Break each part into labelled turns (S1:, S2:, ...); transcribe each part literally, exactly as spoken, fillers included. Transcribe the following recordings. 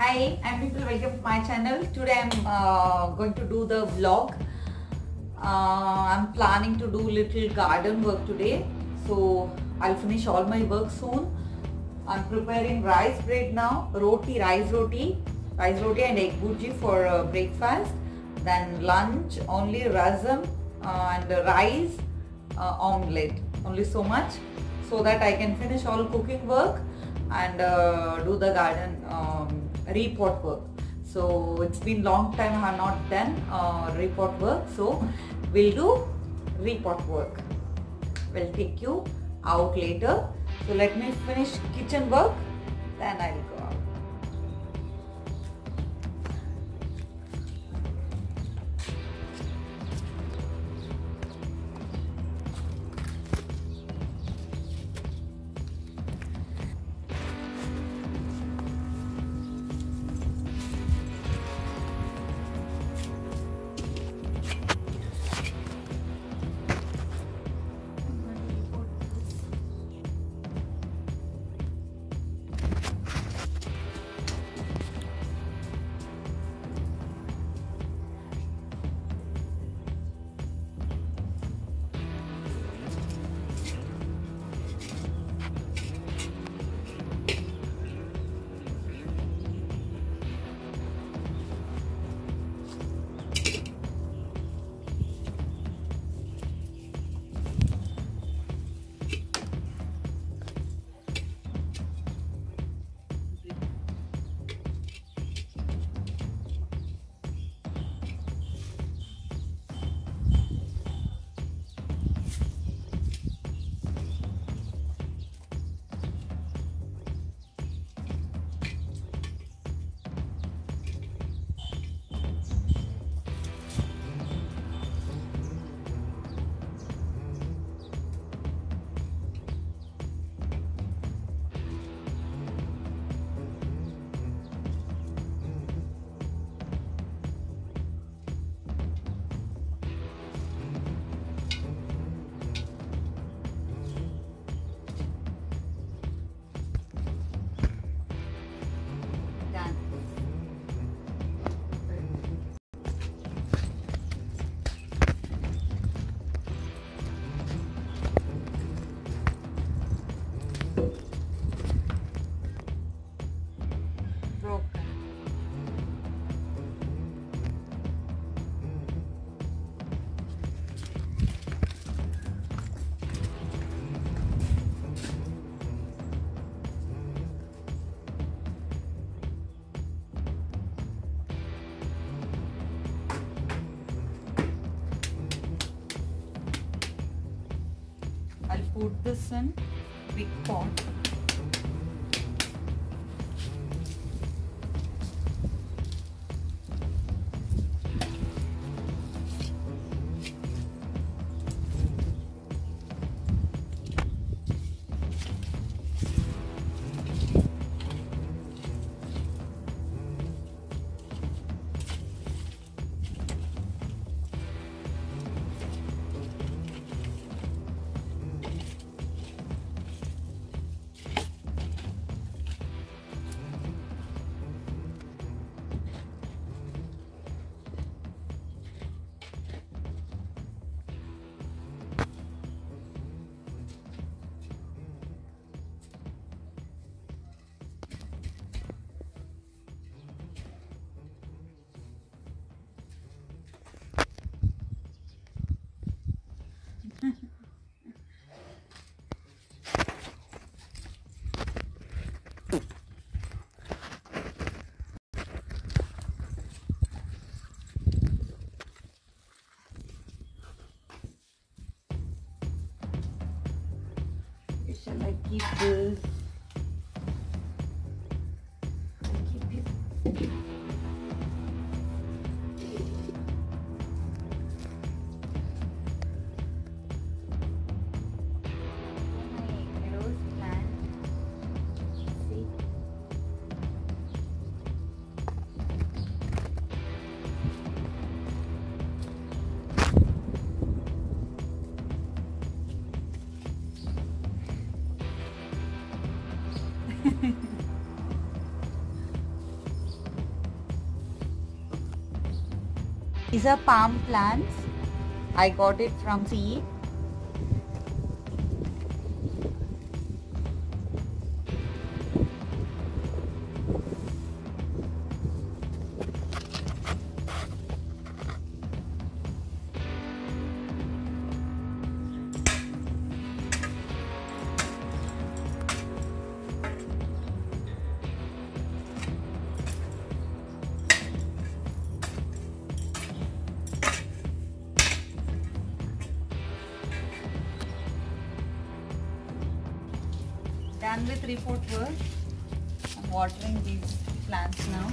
S1: Hi, I'm Dimple. Welcome to my channel. Today I'm uh, going to do the vlog. Uh, I'm planning to do little garden work today, so I'll finish all my work soon. I'm preparing rice bread now, roti, rice roti, rice roti and egg bhurji for uh, breakfast. Then lunch only rasam uh, and rice, uh, omelette. Only so much, so that I can finish all cooking work and uh, do the garden um, repot work. So it's been long time I have not done uh, repot work, so we'll do repot work. We'll take you out later. So let me finish kitchen work, then I'll go out. I'll put this in big pot. Shall I keep this? I'll keep it. My rose plant. See? These are palm plants. I got it from seed. Done with three-fourth work. I'm watering these plants now.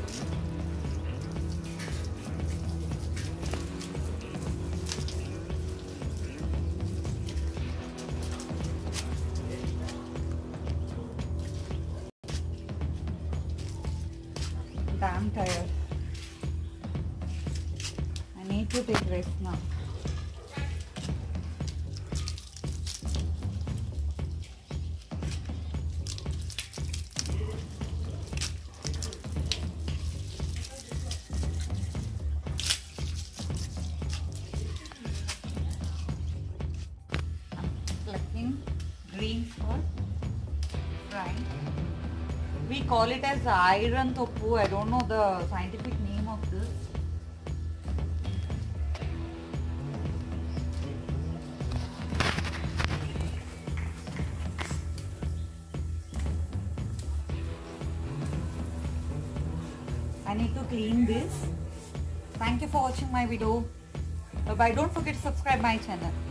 S1: Damn tired. I need to take rest now. Plucking green for frying. We call it as iron tofu. I don't know the scientific name of this. I need to clean this. Thank you for watching my video. Bye bye. Don't forget to subscribe my channel.